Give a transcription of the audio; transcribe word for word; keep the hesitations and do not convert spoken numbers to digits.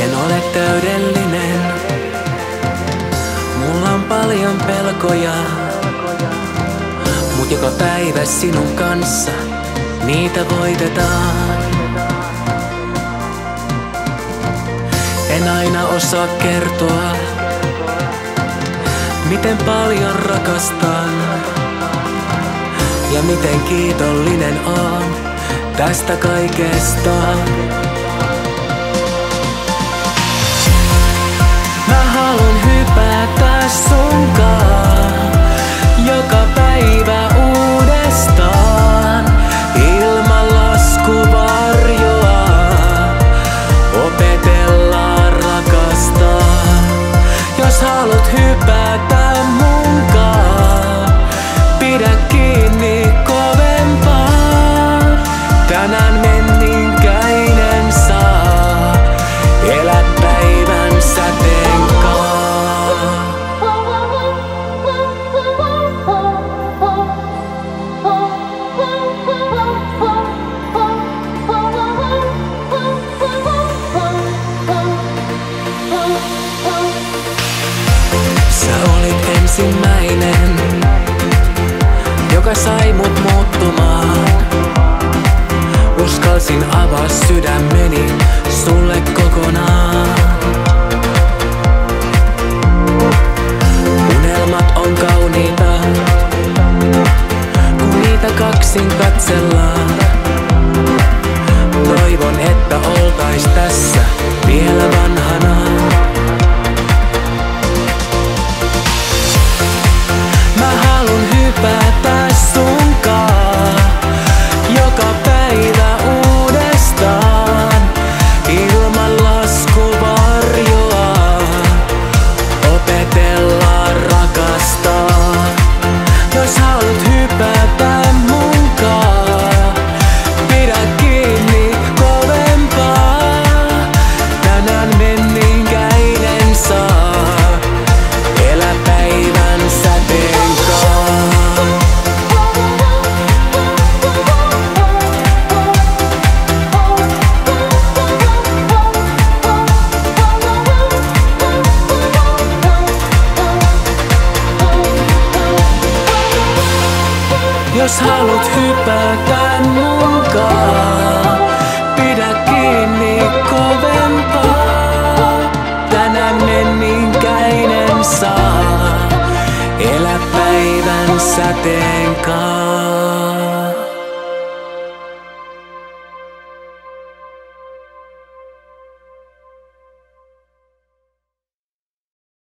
En ole täydellinen, mulla on paljon pelkoja, mut joka päivä sinun kanssa niitä voitetaan. En aina osaa kertoa, miten paljon rakastan ja miten kiitollinen oon tästä kaikesta. Mä haluun hypätä sunkaan joka päivä uudestaan ilman laskuvarjoa. Opetellaan rakastaa, jos haluat hypätä munkaan, pidä kiinni kovempaa. Tänään menninkäinen saa elä päivän säteen kaa. Sä olit ensimmäinen, joka sai mut muuttumaan. Uskalsin avaa sydämeni sulle kokonaan. Unelmat on kauniita, kun niitä kaksin katsellaan. Toivon, että oltais tässä vielä vanhana. Mä haluun hypätä sunkaan joka päivä uudestaan ilman laskuvarjoa. Opetellaan rakastaa, jos haluat hypätä munkaan, pidä kiinni kovempaa. Tänään menninkäinen saa elä päivän säteen kaa. Jos haluat hypätä munkaan, pidä kiinni kovempaa. Tänään menninkäinen saa elä päivän säteen kaa.